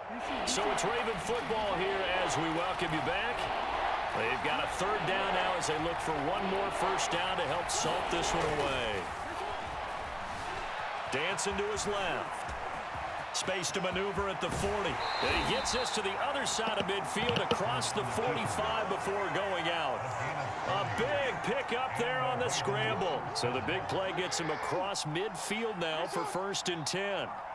So it's Raven football here as we welcome you back. They've got a third down now as they look for one more first down to help salt this one away. Dancing to his left. Space to maneuver at the 40. And he gets this to the other side of midfield across the 45 before going out. A big pickup there on the scramble. So the big play gets him across midfield now for 1st and 10.